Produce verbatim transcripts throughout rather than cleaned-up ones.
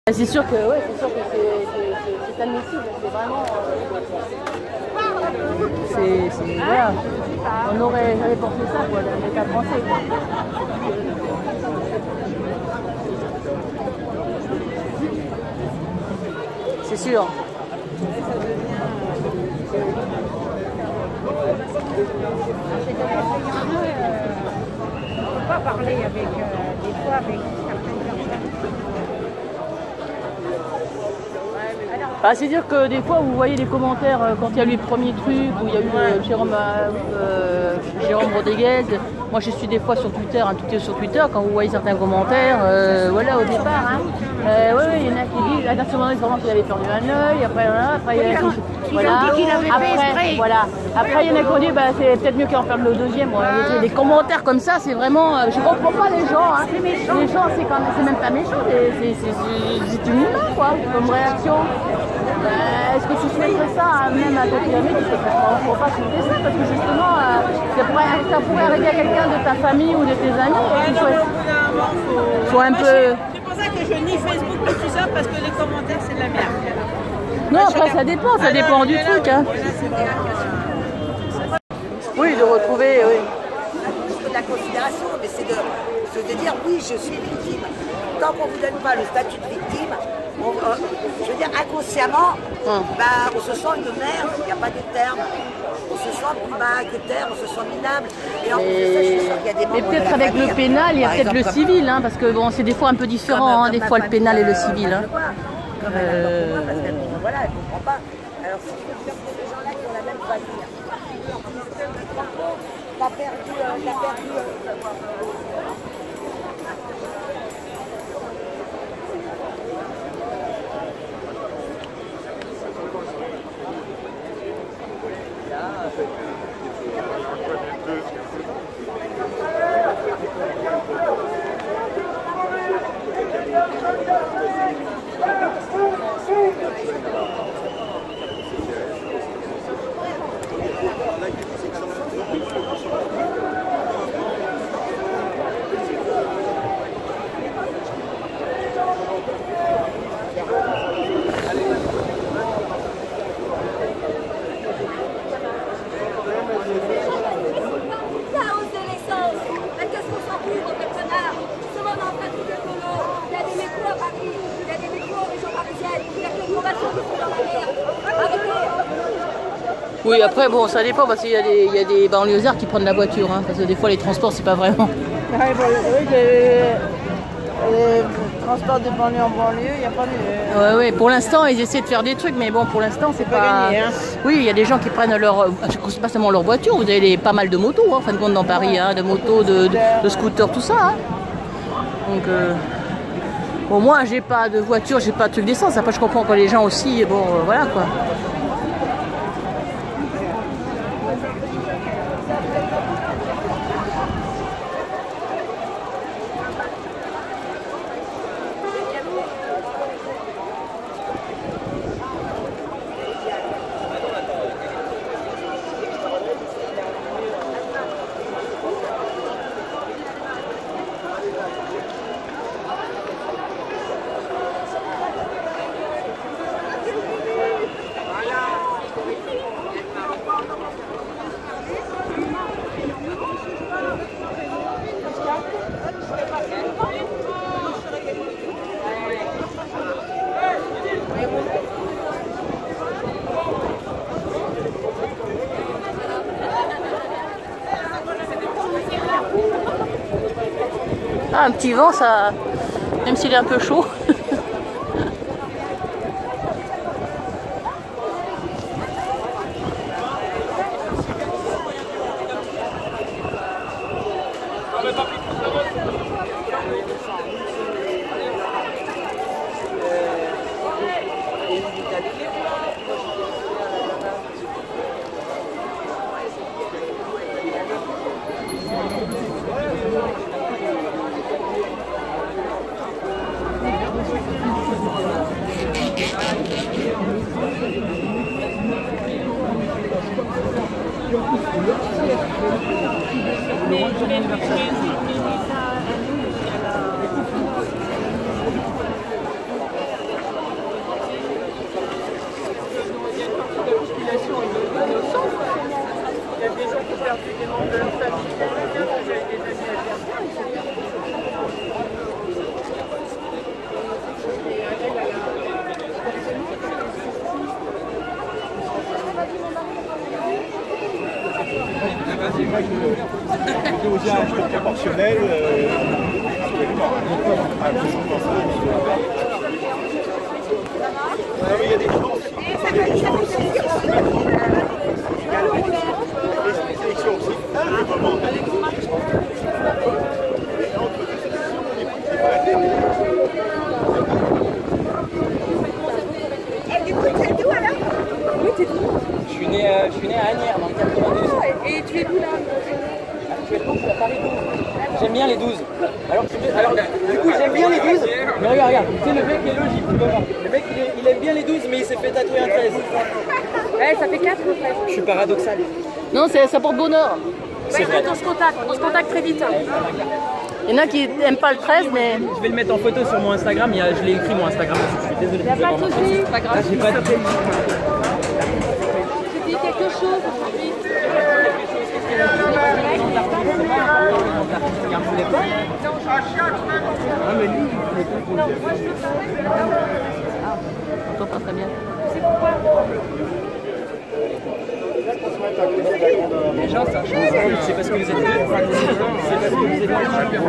C'est sûr que, ouais, c'est sûr que c'est admissible, c'est vraiment... C'est... Voilà. On aurait jamais pensé ça, quoi, dans l'État français, quoi. C'est sûr. On ne peut pas parler avec, euh, des fois avec certaines personnes. Ah, c'est dire que des fois vous voyez les commentaires euh, quand il y a eu le premier truc où il y a eu euh, Jérôme, euh, Jérôme Rodriguez. Moi je suis des fois sur Twitter, hein, tout est sur Twitter, quand vous voyez certains commentaires, euh, voilà au départ. Hein, euh, ouais, ouais, il y en a qui disent, à ce moment vraiment qu'il avait perdu un œil, après voilà, après il y a qui, voilà, dit qu'il avait après, fait exprès. Voilà. Après il y en a qui ont dit bah, c'est peut-être mieux qu'il en perde le deuxième. Ouais. Les, les commentaires comme ça c'est vraiment, euh, je comprends pas les gens. Hein. Les gens c'est quand même, c'est même pas méchant, c'est humain quoi, comme réaction. Euh, Est-ce que tu souhaiterais ça même à ta pyramide? Il ne faut pas souhaiter ça parce que justement euh, ça, pourrait, ça pourrait arriver à quelqu'un de ta famille ou de tes amis et tu souhaites... faut un peu... C'est pour ça que je nie Facebook et tout ça parce que les commentaires c'est de la merde. Non après ça dépend, ça dépend du truc. Hein. Oui de retrouver, oui. C'est de la considération, mais c'est de, de dire oui je suis victime. Tant qu'on ne vous donne pas le statut de victime, on, euh, je veux dire, inconsciemment, hum. bah, on se sent une merde, il n'y a pas de terme. On se sent plus bas que terre, on se sent minable. Et en plus de ça, je suis sûre qu'il y a des membres. Mais peut-être avec famille, le pénal, il y a peut-être le civil, hein, parce que bon, c'est des fois un peu différent, comme, hein, comme des fois le pénal et le civil. Hein. Comme euh... elle parce qu'elle ne voilà, elle comprend pas. Alors si je veux dire que ces gens-là qui ont la même famille, t'as perdu, euh, t'as perdu. Euh, Oui, après, bon, ça dépend parce qu'il y a des, il y a des banlieusards qui prennent la voiture, hein, parce que des fois, les transports, c'est pas vraiment. Oui, les transports de banlieue en banlieue, il n'y a pas de... Ouais, ouais, pour l'instant, ils essaient de faire des trucs, mais bon, pour l'instant, c'est pas... pas gagné, hein. Oui, il y a des gens qui prennent leur... C'est pas seulement leur voiture, vous avez les, pas mal de motos, hein, en fin de compte, dans Paris, hein, de motos, de, de, de scooters, tout ça. Hein. Donc, euh... bon, moi, j'ai pas de voiture, j'ai pas de truc d'essence. Après, je comprends que les gens aussi, bon, euh, voilà, quoi. Ah, un petit vent, ça, même s'il est un peu chaud. C'était aussi un peu proportionnel. Euh, non, mais il y a des gens aussi. Il y a des gens aussi. Il y a des sélections aussi. Le moment. Oui, t'es d'où? Je suis né, euh, je suis né à Agnières, dans le quatre-vingt-douze. Et tu es d'où là? Actuellement, je suis à Paris douze. J'aime bien les douze. Alors, alors du coup, j'aime bien les douze. Mais regarde, regarde, tu sais, le mec est logique, tu vois. Le mec, il, est, il aime bien les douze, mais il s'est fait tatouer un treize. Ouais, ça fait quatre ou treize. Je suis paradoxal. Non, ça porte bonheur. C'est vrai. On se contacte, on se contacte très vite. Il y en a qui n'aiment pas le treize, mais... Je vais le mettre en photo sur mon Instagram. Il y a, je l'ai écrit mon Instagram. Je suis désolé. Il n'y a pas de soucis. C'est pas grave. Ah, j'ai pas de... Tu dis quelque chose aujourd'hui? On t'entend pas très bien. Les gens, ça c'est parce que vous êtes deux. C'est parce que vous êtes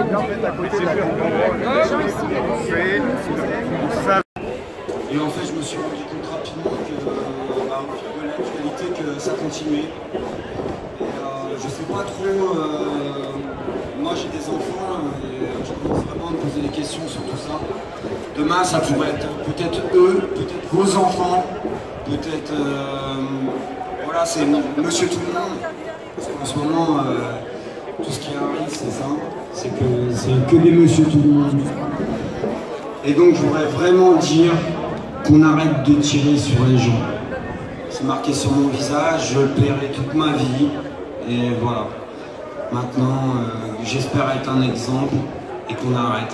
deux. Et en fait, je me suis rendu compte rapidement que, bah, au fil de l'actualité, que ça continuait. Et, euh, je sais pas trop. Euh, moi, j'ai des enfants et je commence vraiment à me poser des questions sur tout ça. Demain, ça pourrait être peut-être eux, peut-être vos enfants, peut-être. Euh, voilà, c'est Monsieur Tout le Monde. Parce qu'en ce moment, euh, tout ce qui arrive, c'est ça. C'est que c'est que des Monsieur Tout le Monde. Et donc, je voudrais vraiment dire qu'on arrête de tirer sur les gens. C'est marqué sur mon visage, je le paierai toute ma vie. Et voilà. Maintenant, euh, j'espère être un exemple et qu'on arrête.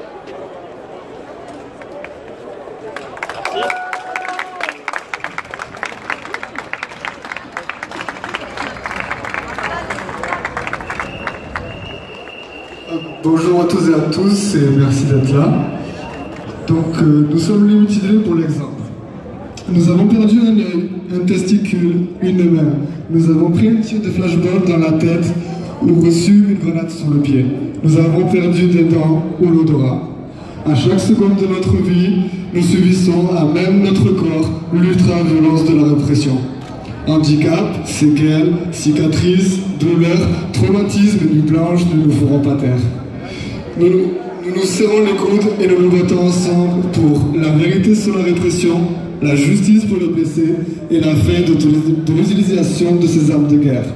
Bonjour à tous et à tous et merci d'être là. Donc euh, nous sommes les mutilés pour l'exemple. Nous avons perdu un œil, un testicule, une main. Nous avons pris un tir de flashball dans la tête ou reçu une grenade sur le pied. Nous avons perdu des dents ou l'odorat. À chaque seconde de notre vie, nous subissons à même notre corps l'ultra-violence de la répression. Handicap, séquelles, cicatrices, douleurs, traumatismes et nuits blanches ne nous feront pas taire. Nous, nous nous serrons les coudes et nous nous battons ensemble pour la vérité sur la répression, la justice pour les blessés et la fin de l'utilisation de ces armes de guerre.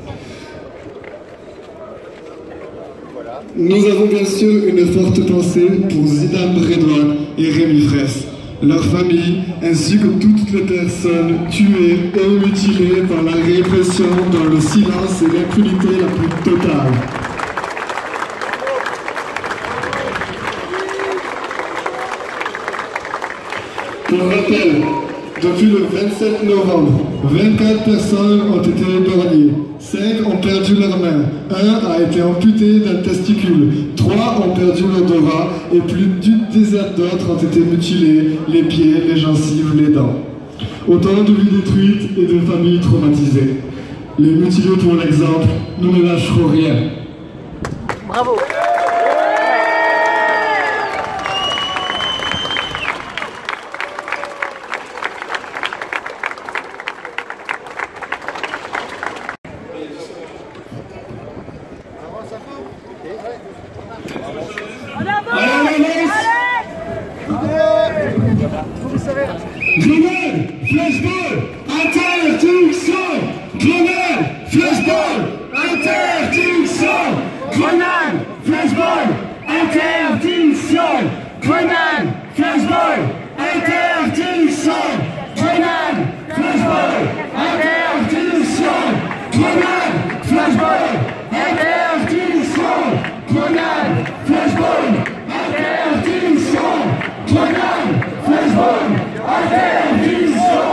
Nous avons bien sûr une forte pensée pour Zidane Redouane et Rémi Fraisse, leurs familles, ainsi que toutes les personnes tuées et mutilées par la répression dans le silence et l'impunité la plus totale. Pour rappel, depuis le vingt-sept novembre, vingt-quatre personnes ont été épargnées, cinq ont perdu leurs mains, un a été amputé d'un testicule, trois ont perdu l'odorat et plus d'une dizaine d'autres ont été mutilés, les pieds, les gencives, les dents. Autant de vies détruites et de familles traumatisées. Les mutilés pour l'exemple, nous ne lâcherons rien. Bravo. Grenade, flashball, interdiction. Grenade, flashball, interdiction. Grenade, flashball, interdiction. Grenade, flashball, interdiction. Grenade, flashball, interdiction. Grenade, flashball, interdiction. Grenade, flashball, interdiction. Grenade, flashball, interdiction.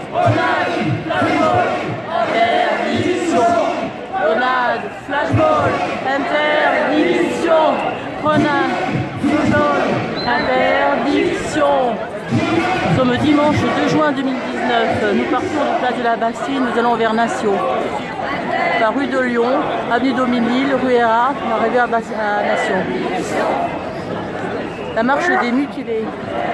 Grenade, flashball, interdiction. Grenade, flashball, interdiction. Grenade, flashball, interdiction. sommes dimanche deux juin deux mille dix-neuf. Nous partons de place de la Bastille, nous allons vers Nation. Par rue de Lyon, avenue Daumesnil, rue Erard, arrivé à, à Nation. La marche des mutilés.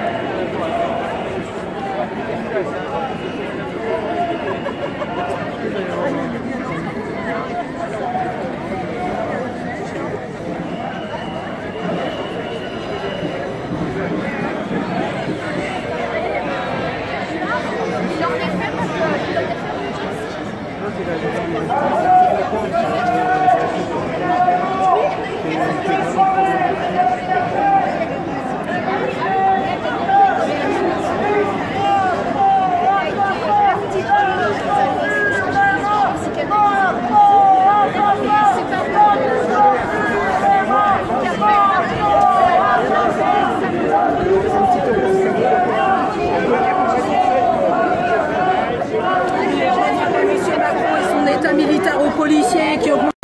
Militaro-policier qui augmente.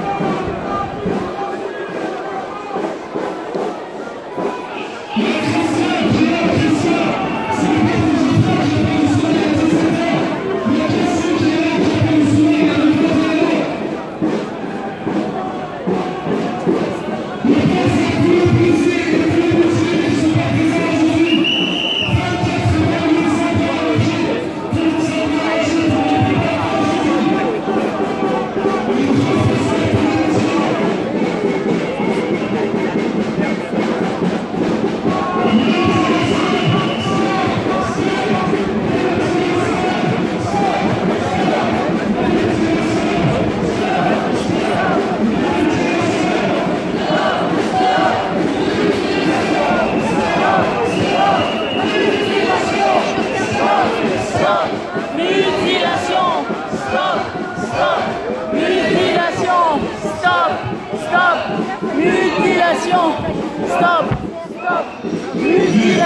Merci.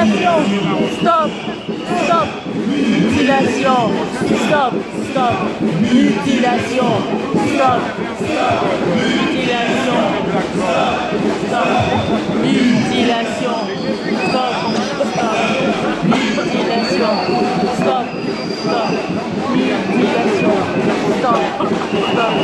Mutilation. Stop. Stop. Mutilation. Stop. Stop. Mutilation. Stop. Stop. Mutilation. Stop. Stop. Mutilation. Stop. Stop. Mutilation. Stop. Stop. Mutilation. Stop. Stop.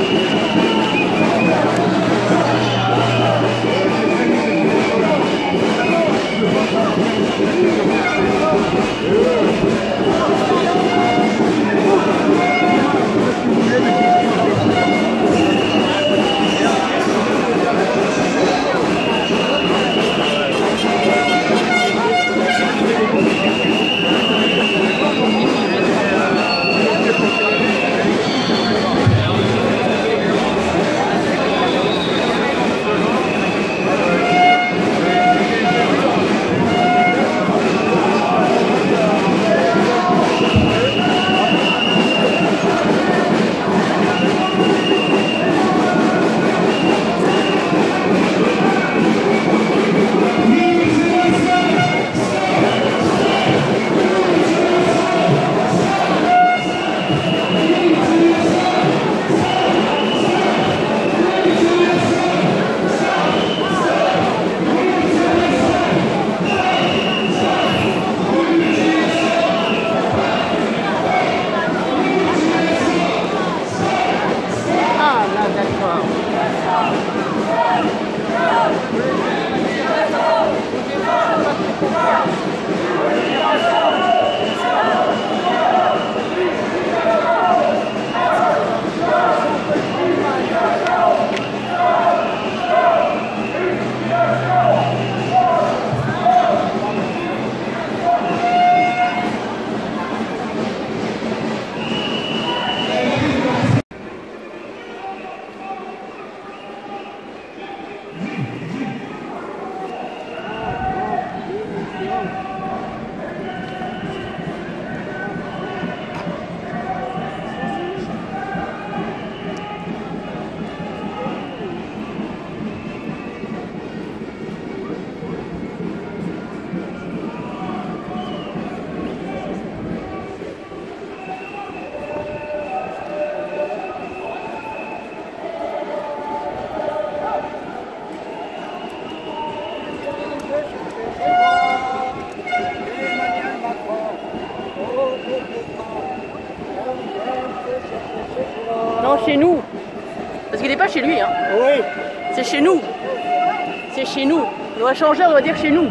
Non, chez nous. Parce qu'il n'est pas chez lui. Hein. Oui. C'est chez nous. C'est chez nous. On doit changer, on doit dire chez nous.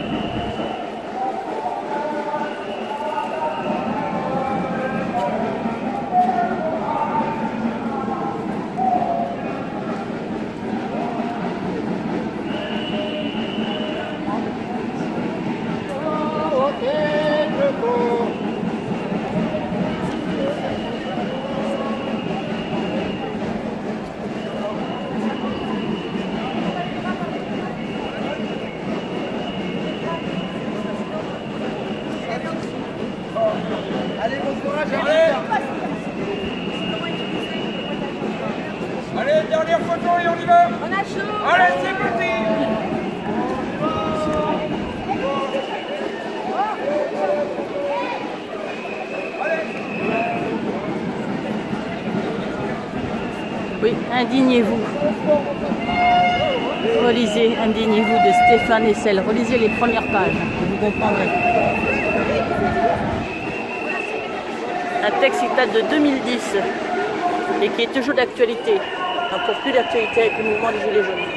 Allez, bon courage, allez. Allez, dernière photo et on y va. On a chaud. Allez, c'est parti. Oui, indignez-vous. Relisez Indignez-vous de Stéphane Hessel. Relisez les premières pages, vous comprendrez. Un texte qui date de deux mille dix et qui est toujours d'actualité. Encore plus d'actualité avec le mouvement des Gilets jaunes.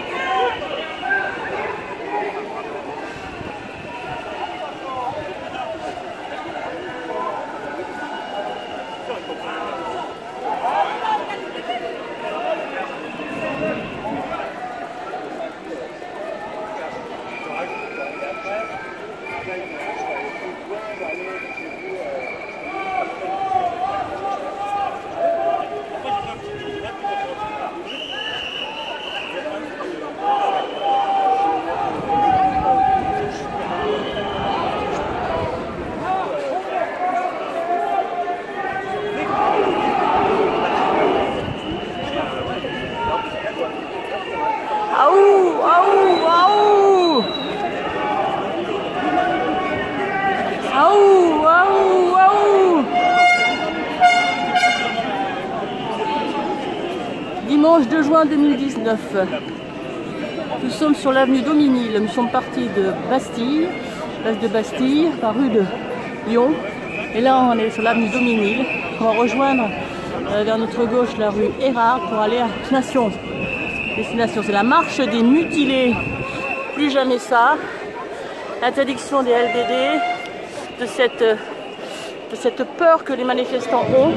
juin deux mille dix-neuf. Nous sommes sur l'avenue Daumesnil. Nous sommes partis de Bastille, place de Bastille, par rue de Lyon. Et là, on est sur l'avenue Daumesnil. On va rejoindre euh, vers notre gauche la rue Erard pour aller à Destination. Destination, c'est la marche des mutilés. Plus jamais ça. Interdiction des L B D, de cette, de cette peur que les manifestants ont.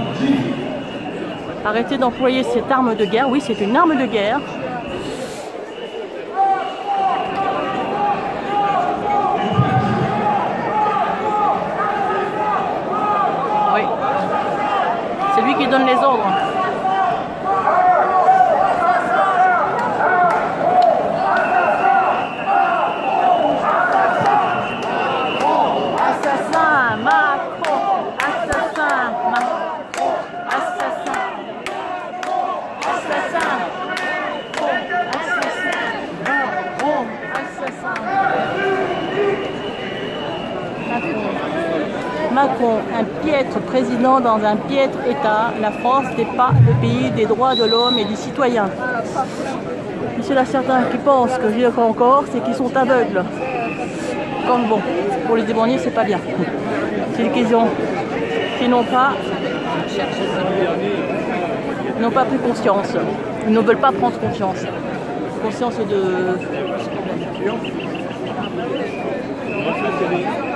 Arrêtez d'employer cette arme de guerre. Oui, c'est une arme de guerre. Oui. C'est lui qui donne les ordres. Macron, un piètre président dans un piètre État. La France n'est pas le pays des droits de l'homme et du citoyen. Il y en a certains qui pensent que j'ai encore, c'est qu'ils sont aveugles. Comme bon, pour les éborgnés, c'est pas bien. C'est une question qui n'ont pas, n'ont pas pris conscience. Ils ne veulent pas prendre conscience. Conscience de...